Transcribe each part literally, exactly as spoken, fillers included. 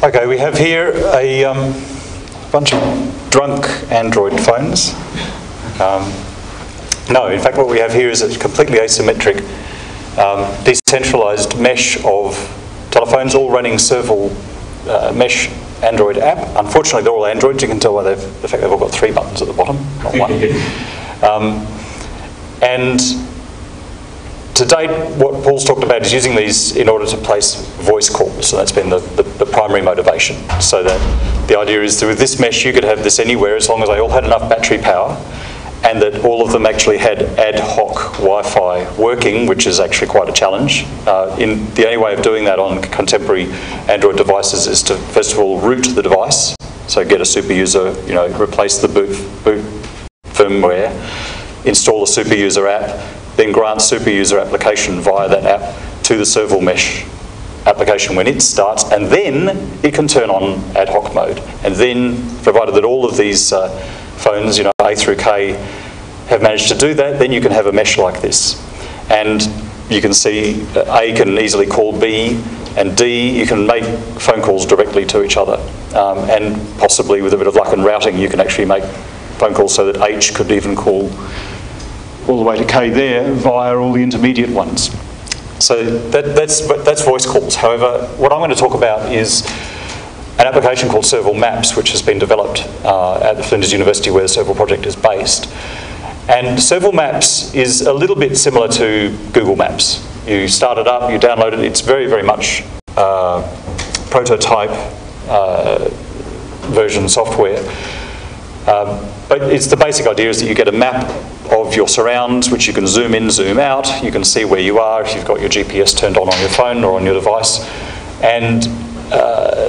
Okay, we have here a um, bunch of drunk Android phones. Um, no, in fact what we have here is a completely asymmetric, um, decentralised mesh of telephones all running Serval uh, mesh Android app. Unfortunately they're all Androids, you can tell by the fact they've all got three buttons at the bottom, not one. um, and to date, what Paul's talked about is using these in order to place voice calls, so that's been the, the, the primary motivation. So that the idea is that with this mesh you could have this anywhere as long as they all had enough battery power and that all of them actually had ad hoc Wi-Fi working, which is actually quite a challenge. Uh, in, the only way of doing that on contemporary Android devices is to first of all root the device, so get a super user, you know, replace the boot, boot firmware, install a super user app, then grant super user application via that app to the Serval mesh application when it starts, and then it can turn on ad hoc mode. And then, provided that all of these uh, phones, you know, A through K, have managed to do that, then you can have a mesh like this. And you can see uh, A can easily call B, and D, you can make phone calls directly to each other. Um, and possibly with a bit of luck and routing, you can actually make phone calls so that H could even call all the way to K there via all the intermediate ones. So that, that's, that's voice calls. However, what I'm going to talk about is an application called Serval Maps, which has been developed uh, at the Flinders University where the Serval project is based. And Serval Maps is a little bit similar to Google Maps. You start it up, you download it, it's very, very much uh, prototype uh, version software. Um, but it's the basic idea is that you get a map of your surrounds, which you can zoom in, zoom out. You can see where you are if you've got your G P S turned on on your phone or on your device. And uh,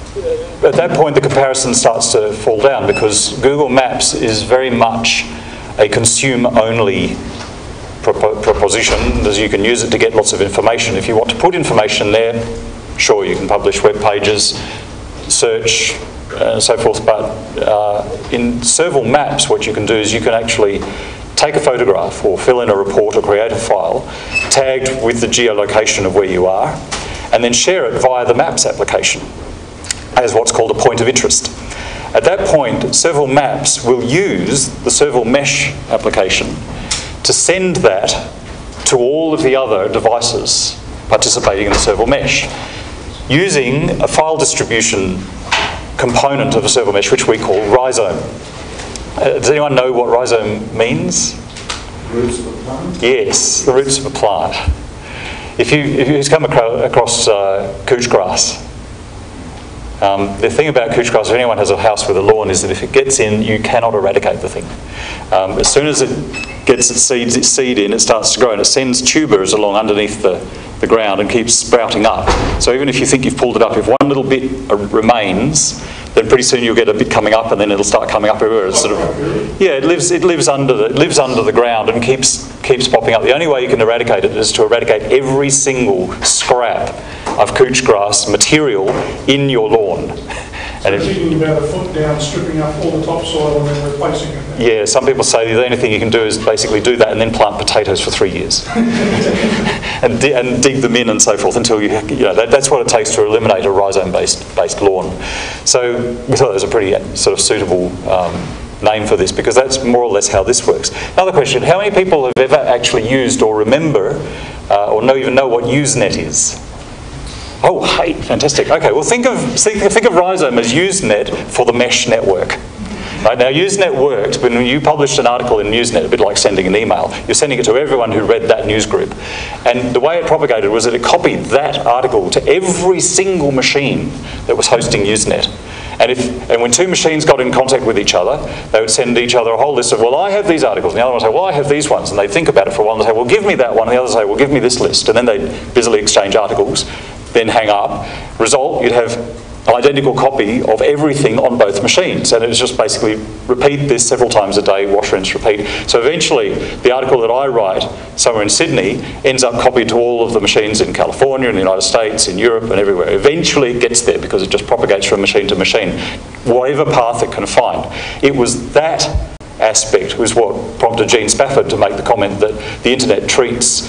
at that point, the comparison starts to fall down because Google Maps is very much a consume-only propo proposition, as you can use it to get lots of information. If you want to put information there, sure, you can publish web pages, search, and so forth, but uh, in Serval Maps what you can do is you can actually take a photograph or fill in a report or create a file tagged with the geolocation of where you are and then share it via the Maps application as what's called a point of interest. At that point, Serval Maps will use the Serval Mesh application to send that to all of the other devices participating in the Serval Mesh using a file distribution component of a Serval Mesh which we call Rhizome. Uh, does anyone know what rhizome means? Roots of a plant? Yes, the roots of a plant. If you if you come across, across uh, couch grass, um, the thing about couch grass, if anyone has a house with a lawn, is that if it gets in, you cannot eradicate the thing. Um, as soon as it gets its seeds, its seed in, it starts to grow, and it sends tubers along underneath the, the ground and keeps sprouting up. So even if you think you've pulled it up, if one little bit uh, remains, then pretty soon you'll get a bit coming up, and then it'll start coming up everywhere. It's sort of, yeah, it lives it lives under the it lives under the ground and keeps keeps popping up. The only way you can eradicate it is to eradicate every single scrap of couch grass material in your lawn. And it's even about a foot down, stripping up all the topsoil and then replacing it. Yeah, some people say the only thing you can do is basically do that and then plant potatoes for three years, and, di and dig them in and so forth until you, you know, that, that's what it takes to eliminate a rhizome-based based lawn. So we thought that was a pretty sort of suitable um, name for this because that's more or less how this works. Another question: how many people have ever actually used or remember uh, or know even know what Usenet is? Oh, hey, fantastic. Okay, well think of, think, think of Rhizome as Usenet for the mesh network. Right, now Usenet worked when you published an article in Usenet, a bit like sending an email. You're sending it to everyone who read that news group. And the way it propagated was that it copied that article to every single machine that was hosting Usenet. And, if, and when two machines got in contact with each other, they would send each other a whole list of, well, I have these articles. And the other one would say, well, I have these ones. And they'd think about it for a while and say, well, give me that one. And the other would say, well, give me this list. And then they'd busily exchange articles, then hang up. Result, you'd have an identical copy of everything on both machines. And it was just basically repeat this several times a day, wash, rinse, repeat. So eventually, the article that I write somewhere in Sydney ends up copied to all of the machines in California, in the United States, in Europe, and everywhere. Eventually, it gets there because it just propagates from machine to machine, whatever path it can find. It was that aspect was what prompted Gene Spafford to make the comment that the internet treats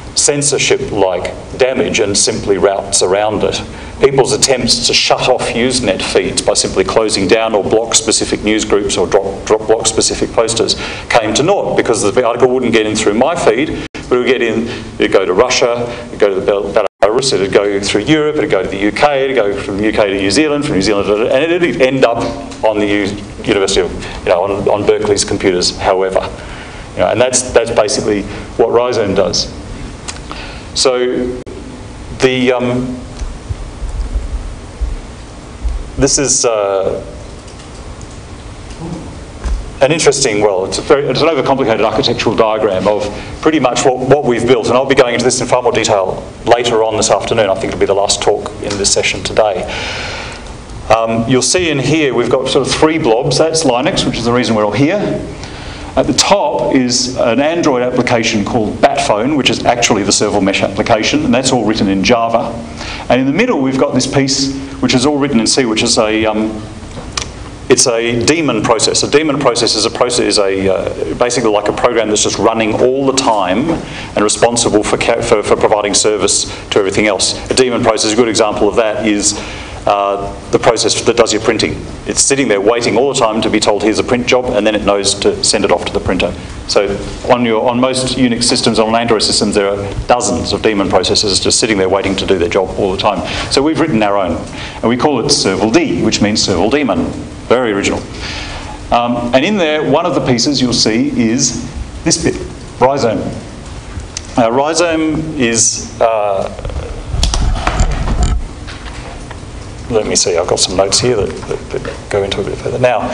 censorship-like damage and simply routes around it. People's attempts to shut off Usenet feeds by simply closing down or block specific news groups or drop, drop block specific posters came to naught because the article wouldn't get in through my feed, but it would get in, it'd go to Russia, it'd go to the Belarus, it'd go through Europe, it'd go to the U K, it'd go from the U K to New Zealand, from New Zealand to, and it'd end up on the U University of, you know, on, on Berkeley's computers, however. You know, and that's, that's basically what Rhizome does. So the, um, this is uh, an interesting, well, it's, a very, it's an overcomplicated architectural diagram of pretty much what, what we've built, and I'll be going into this in far more detail later on this afternoon. I think it'll be the last talk in this session today. Um, you'll see in here we've got sort of three blobs. That's Linux, which is the reason we're all here. At the top is an Android application called Batphone, which is actually the serval mesh application, and that's all written in Java. And in the middle, we've got this piece, which is all written in C, which is a, um, it's a daemon process. A daemon process is a process, is a uh, basically like a program that's just running all the time and responsible for, for for providing service to everything else. A daemon process, a good example of that is Uh, the process that does your printing. It's sitting there waiting all the time to be told here's a print job, and then it knows to send it off to the printer. So on your on most Unix systems, on Android systems, there are dozens of daemon processes just sitting there waiting to do their job all the time. So we've written our own, and we call it serval D, which means serval daemon. Very original. Um, and in there, one of the pieces you'll see is this bit, Rhizome. Now, Rhizome is uh, let me see, I've got some notes here that, that, that go into it a bit further. Now,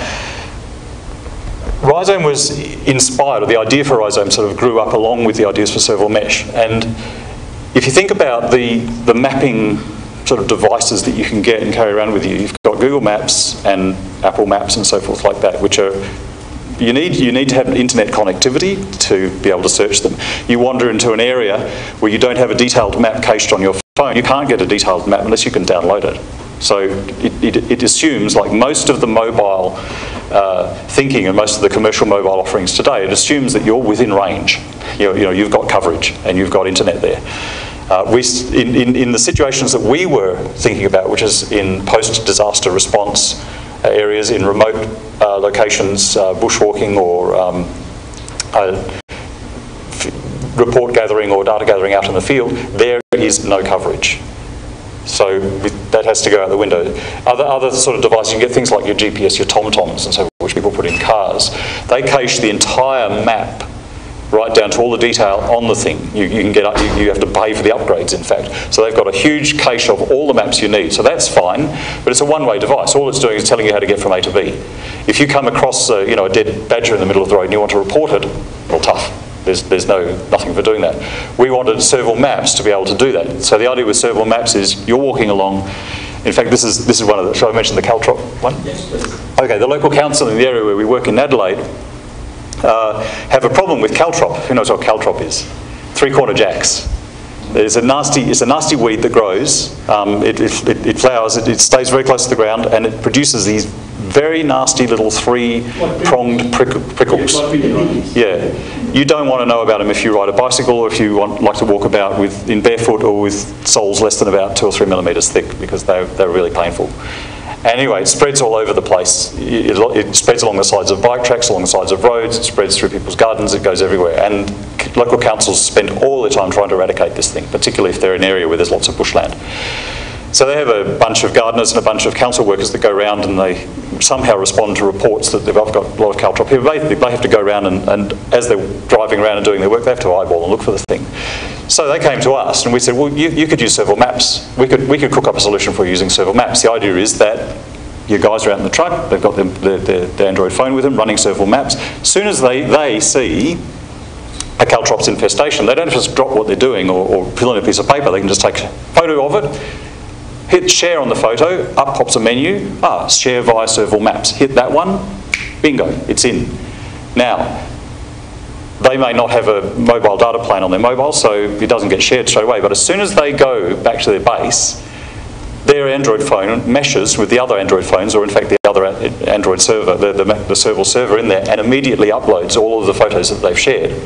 Rhizome was inspired, or the idea for Rhizome sort of grew up along with the ideas for serval mesh. And if you think about the, the mapping sort of devices that you can get and carry around with you, you've got Google Maps and Apple Maps and so forth like that, which are, you need, you need to have internet connectivity to be able to search them. You wander into an area where you don't have a detailed map cached on your phone, you can't get a detailed map unless you can download it. So it, it, it assumes, like most of the mobile uh, thinking and most of the commercial mobile offerings today, it assumes that you're within range. You know, you know, you've got coverage and you've got internet there. Uh, we, in, in, in the situations that we were thinking about, which is in post-disaster response uh, areas, in remote uh, locations, uh, bushwalking or um, uh, report gathering or data gathering out in the field, there is no coverage. So that has to go out the window. Other, other sort of devices, you can get things like your G P S, your TomToms and so forth, which people put in cars. They cache the entire map right down to all the detail on the thing. You, you can get up, you, you have to pay for the upgrades, in fact. So they've got a huge cache of all the maps you need. So that's fine, but it's a one-way device. All it's doing is telling you how to get from A to B. If you come across a, you know, a dead badger in the middle of the road and you want to report it, well, tough. There's, there's no, nothing for doing that. We wanted serval maps to be able to do that. So the idea with serval maps is you're walking along. In fact, this is, this is one of the, shall I mention the Caltrop one? Yes, please. Okay, the local council in the area where we work in Adelaide uh, have a problem with Caltrop. Who knows what Caltrop is? Three-corner jacks. It's a nasty, it's a nasty weed that grows. Um, it, it, it flowers, it, it stays very close to the ground, and it produces these very nasty little three-pronged prick, prickles. Yeah. You don't want to know about them if you ride a bicycle or if you want, like to walk about with, in barefoot or with soles less than about two or three millimetres thick, because they're, they're really painful. Anyway, it spreads all over the place. It, it spreads along the sides of bike tracks, along the sides of roads, it spreads through people's gardens, it goes everywhere. And local councils spend all their time trying to eradicate this thing, particularly if they're in an area where there's lots of bushland. So they have a bunch of gardeners and a bunch of council workers that go around and they somehow respond to reports that they've got a lot of Caltrop here. They, they have to go around and, and as they're driving around and doing their work, they have to eyeball and look for the thing. So they came to us and we said, well, you, you could use serval maps. We could, we could cook up a solution for using serval maps. The idea is that your guys are out in the truck, they've got their, their, their, their Android phone with them, running serval maps. As soon as they, they see a Caltrops infestation, they don't just drop what they're doing or, or fill in a piece of paper, they can just take a photo of it, hit share on the photo, up pops a menu, ah, share via serval maps. Hit that one, bingo, it's in. Now, they may not have a mobile data plan on their mobile, so it doesn't get shared straight away, but as soon as they go back to their base, their Android phone meshes with the other Android phones, or in fact the other Android server, the, the, the serval server in there, and immediately uploads all of the photos that they've shared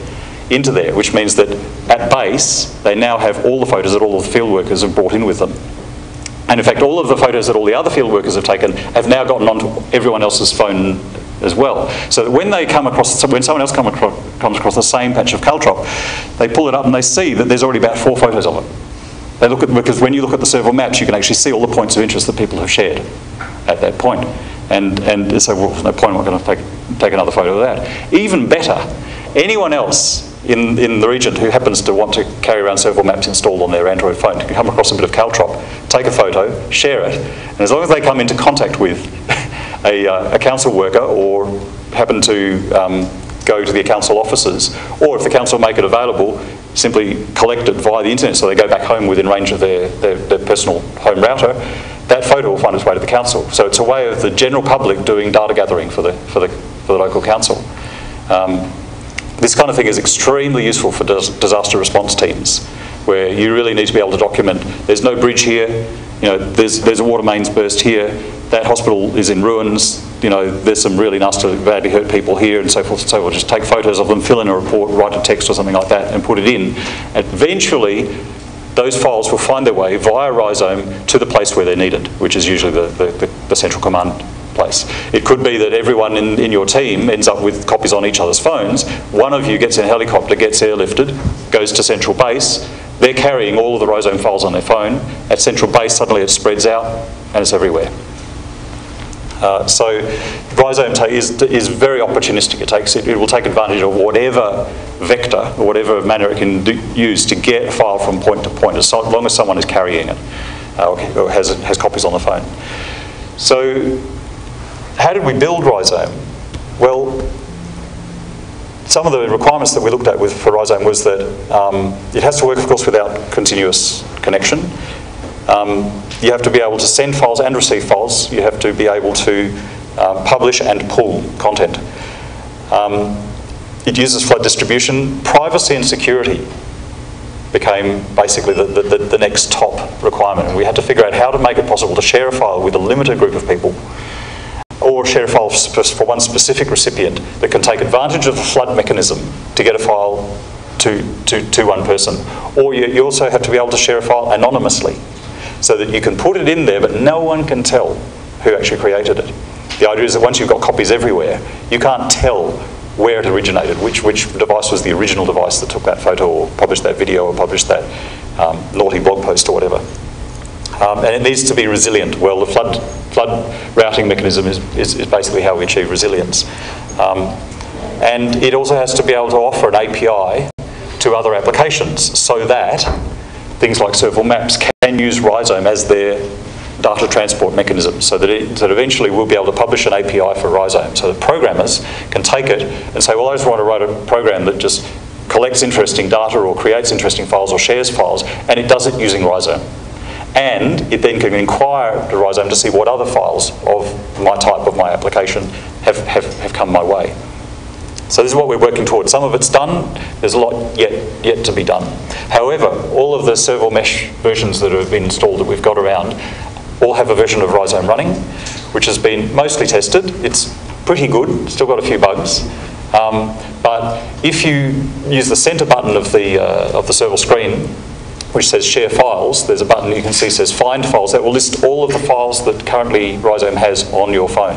into there, which means that at base, they now have all the photos that all of the field workers have brought in with them. And in fact, all of the photos that all the other field workers have taken have now gotten onto everyone else's phone as well. So that when they come across, when someone else come across, comes across the same patch of caltrop, they pull it up and they see that there's already about four photos of it. They look at, because when you look at the Serval maps, you can actually see all the points of interest that people have shared at that point. And, and so, well, there's no point, I'm not going to take, take another photo of that. Even better, anyone else in, in the region who happens to want to carry around Serval maps installed on their Android phone can come across a bit of caltrop, take a photo, share it, and as long as they come into contact with a, uh, a council worker or happen to um, go to the council offices, or if the council make it available, simply collect it via the internet so they go back home within range of their, their, their personal home router, that photo will find its way to the council. So it's a way of the general public doing data gathering for the, for the, for the local council. Um, this kind of thing is extremely useful for dis disaster response teams, where you really need to be able to document, there's no bridge here, you know, there's, there's a water mains burst here, that hospital is in ruins, you know, there's some really nasty, badly hurt people here, and so forth and so forth. Just take photos of them, fill in a report, write a text or something like that, and put it in. And eventually, those files will find their way via Rhizome to the place where they're needed, which is usually the, the, the, the central command place. It could be that everyone in, in your team ends up with copies on each other's phones. One of you gets in a helicopter, gets airlifted, goes to central base. They're carrying all of the Rhizome files on their phone. At central base, suddenly it spreads out and it's everywhere. Uh, so Rhizome is, is very opportunistic. It, takes, it, it will take advantage of whatever vector or whatever manner it can do, use to get a file from point to point, as long as someone is carrying it uh, or has, has copies on the phone. So how did we build Rhizome? Well, some of the requirements that we looked at with, for Rhizome was that um, it has to work, of course, without continuous connection. Um, you have to be able to send files and receive files. You have to be able to uh, publish and pull content. Um, it uses flood distribution. Privacy and security became basically the, the, the next top requirement. And we had to figure out how to make it possible to share a file with a limited group of people, or share a file for one specific recipient that can take advantage of the flood mechanism to get a file to, to, to one person. Or you, you also have to be able to share a file anonymously, so that you can put it in there, but no one can tell who actually created it. The idea is that once you've got copies everywhere, you can't tell where it originated, which, which device was the original device that took that photo or published that video or published that um, naughty blog post or whatever. Um, and it needs to be resilient. Well, the flood, flood routing mechanism is, is, is basically how we achieve resilience. Um, and it also has to be able to offer an A P I to other applications so that things like Serval Maps can use Rhizome as their data transport mechanism, so that, it, that eventually we'll be able to publish an A P I for Rhizome, so that programmers can take it and say, well, I just want to write a program that just collects interesting data or creates interesting files or shares files, and it does it using Rhizome. And it then can inquire to Rhizome to see what other files of my type of my application have, have, have come my way. So this is what we're working towards. Some of it's done, there's a lot yet, yet to be done. However, all of the Serval Mesh versions that have been installed that we've got around all have a version of Rhizome running, which has been mostly tested. It's pretty good, still got a few bugs. Um, but if you use the center button of the, uh, of the Serval screen, which says share files, there's a button you can see says find files. That will list all of the files that currently Rhizome has on your phone.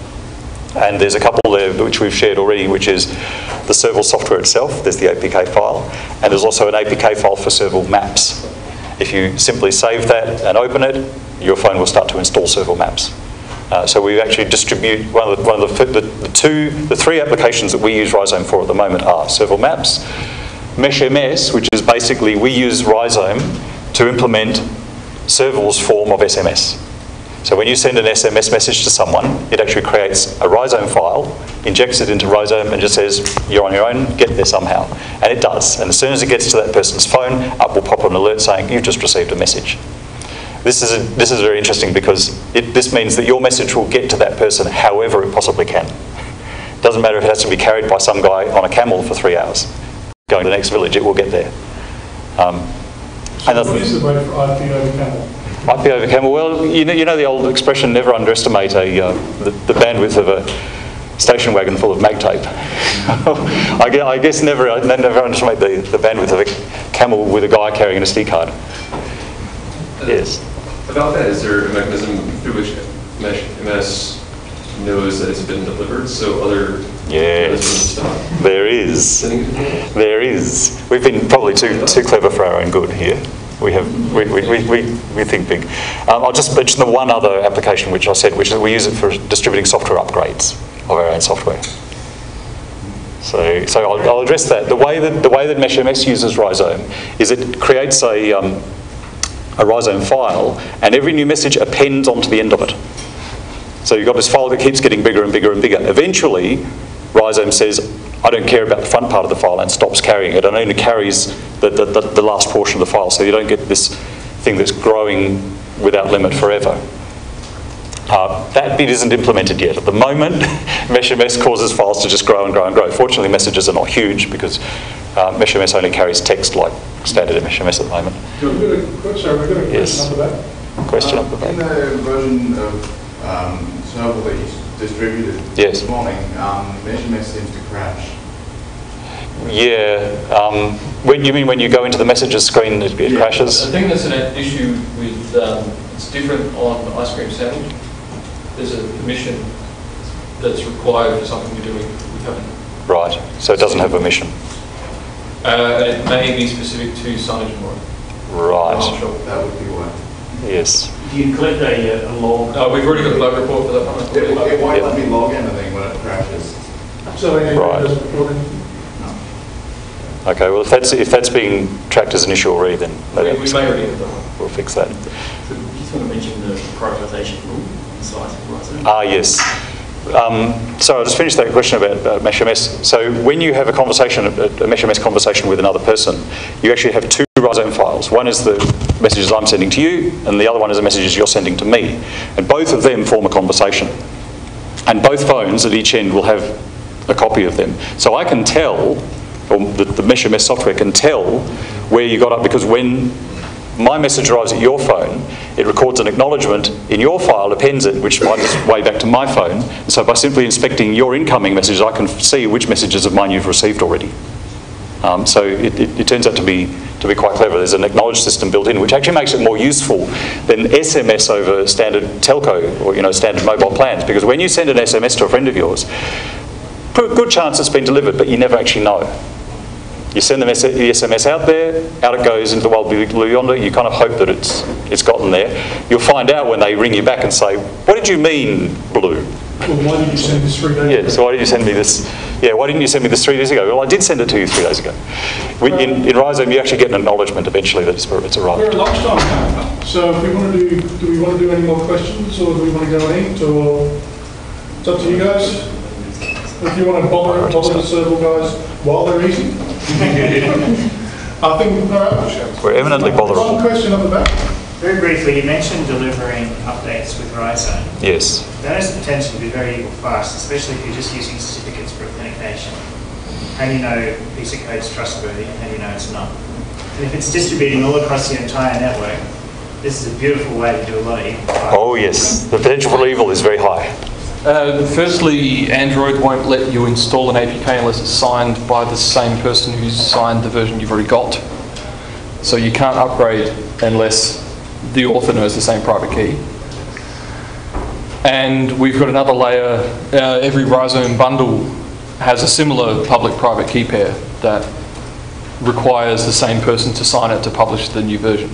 And there's a couple there which we've shared already, which is the Serval software itself. There's the A P K file, and there's also an A P K file for Serval Maps. If you simply save that and open it, your phone will start to install Serval Maps. Uh, so we actually distribute one of the, one of the, the, the two, the three applications that we use Rhizome for at the moment are Serval Maps, Mesh M S, which is basically we use Rhizome to implement Serval's form of S M S. So when you send an S M S message to someone, it actually creates a Rhizome file, injects it into Rhizome and just says, you're on your own, get there somehow. And it does. And as soon as it gets to that person's phone, up will pop an alert saying, you've just received a message. This is, a, this is very interesting because it, this means that your message will get to that person however it possibly can. It doesn't matter if it has to be carried by some guy on a camel for three hours. Going to the next village, it will get there. Um, so and what is the rate for I P over camel? I P over camel, well, you know, you know the old expression, never underestimate a, uh, the, the bandwidth of a station wagon full of mag tape. I guess, I guess never, I never underestimate the, the bandwidth of a camel with a guy carrying an S D card. Uh, Yes. About that, is there a mechanism through which Mesh M S knows that it's been delivered, so other Yes, stop there is. sending it? There is. We've been probably too too clever for our own good here. We have we we, we, we, we think big. Um, I'll just mention the one other application which I said, which is we use it for distributing software upgrades of our own software. So so I'll, I'll address that. The way that the way that Mesh M S uses Rhizome is it creates a um, a Rhizome file, and every new message appends onto the end of it. So you've got this file that keeps getting bigger and bigger and bigger. Eventually, Rhizome says, I don't care about the front part of the file, and stops carrying it, and only carries the, the, the, the last portion of the file, so you don't get this thing that's growing without limit forever. Uh, that bit isn't implemented yet. At the moment, Mesh M S causes files to just grow and grow and grow. Fortunately, messages are not huge because uh, Mesh M S only carries text like standard Mesh M S at the moment. We've got a, sorry, we've got a question Yes. up the back. Question up the In back. the version of um, Snowball that you distributed Yes. this morning, um, Mesh M S seems to crash. Yeah. Um, when you mean when you go into the messages screen, it, it Yeah. crashes? I think there's an issue with, um, it's different on ice cream sandwich. There's a permission that's required for something we're doing. We haven't. Right. So it doesn't have permission. Uh, and it may be specific to signage more. I'm not Right. sure. That would be why. Yes. Do you collect a, a log? Uh, we've already got the log report for that one. It, it won't let me log anything when it crashes. So it Right. doesn't report in. Okay. Well, if that's if that's being tracked as an issue already, then We, maybe we may already have that one. we'll fix that. So you just want to mention the prioritisation rule inside Rhizome. Ah, yes. Um, so I'll just finish that question about uh, Mesh M S. So when you have a conversation, a, a Mesh M S conversation with another person, you actually have two Rhizome files. One is the messages I'm sending to you, and the other one is the messages you're sending to me. And both of them form a conversation. And both phones at each end will have a copy of them. So I can tell, or the, the Mesh M S software can tell where you got up, because when my message arrives at your phone, it records an acknowledgement in your file, appends it, which finds its way back to my phone. And so by simply inspecting your incoming messages, I can see which messages of mine you've received already. Um, so it, it, it turns out to be to be quite clever. There's an acknowledge system built in, which actually makes it more useful than S M S over standard telco or you know standard mobile plans. Because when you send an S M S to a friend of yours, good chance it's been delivered, but you never actually know. You send the S M S out there, out it goes into the wild blue yonder. You kind of hope that it's it's gotten there. You'll find out when they ring you back and say, "What did you mean, blue?" Well, why did you send this three days Yeah. ago? So why did you send me this? Yeah. Why didn't you send me this three days ago? Well, I did send it to you three days ago. We, in, in Rhizome, you actually get an acknowledgement eventually that it's, it's We're arrived. at lunchtime now, so if we want to do, do we want to do any more questions, or do we want to go and eat, or it's up to you guys. If you want to bother, bother the circle guys while they're eating. I think, all right. We're eminently One botherable. question up the back. Very briefly, you mentioned delivering updates with Rhizome. Yes. That has the potential to be very fast, especially if you're just using certificates for authentication. How do you know a piece of code is trustworthy and how do you know it's not? And if it's distributing all across your entire network, this is a beautiful way to do a lot of evil. Oh yes. The potential for evil is very high. Uh, firstly, Android won't let you install an A P K unless it's signed by the same person who's signed the version you've already got. So you can't upgrade unless the author knows the same private key. And we've got another layer. Uh, every Rhizome bundle has a similar public-private key pair that requires the same person to sign it to publish the new version.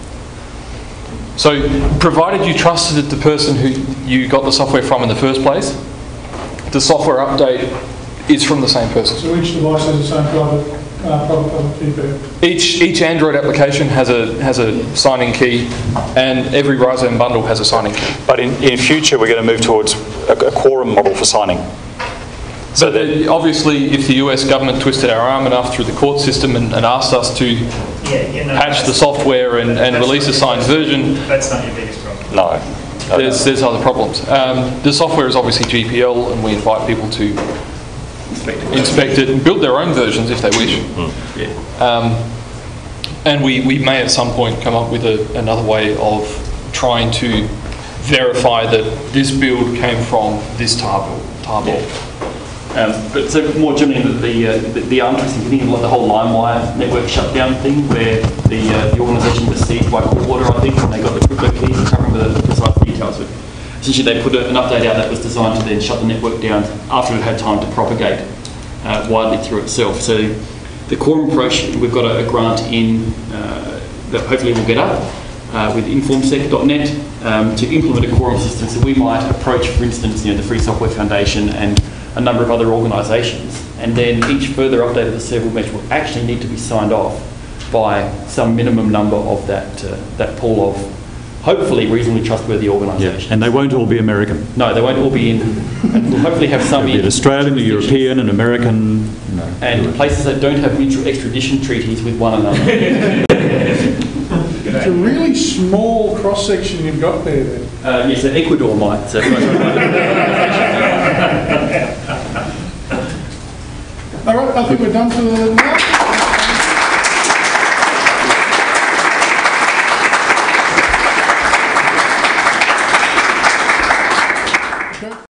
So, provided you trusted the person who you got the software from in the first place, the software update is from the same person. So each device has the same private, uh, private, private key pair. Each each Android application has a has a signing key, and every Rhizome bundle has a signing key. But in, in future, we're going to move towards a, a quorum model for signing. So But that, uh, obviously, if the U S government twisted our arm enough through the court system and, and asked us to Yeah, you know, patch the software and, and release a signed version, That's not your biggest problem. no. no, there's there's other problems. Um, the software is obviously G P L, and we invite people to inspect it and build their own versions if they wish. Um, and we, we may at some point come up with a, another way of trying to verify that this build came from this tarball. tarball. Um, but so more generally, the uh, the, the interesting thing, like the whole LimeWire network shutdown thing, where the uh, the organisation was seized by Coolwater, I think, and they got the crypto keys. I can't remember the precise details, but essentially they put a, an update out that was designed to then shut the network down after it had time to propagate uh, widely through itself. So the Quorum approach, we've got a, a grant in uh, that hopefully we'll get up uh, with informsec dot net um, to implement a Quorum system. So we might approach, for instance, you know, the Free Software Foundation and a number of other organisations, and then each further update of the server mesh will actually need to be signed off by some minimum number of that uh, that pool of hopefully reasonably trustworthy organisations. Yeah, and they won't all be American. No, they won't all be in, and we'll hopefully have some There'll be in an Australian, a European, an American, no, and places that don't have mutual extradition treaties with one another. It's a really small cross-section you've got there then. Uh, yes, so Ecuador might. So All right, I think we're done for the now.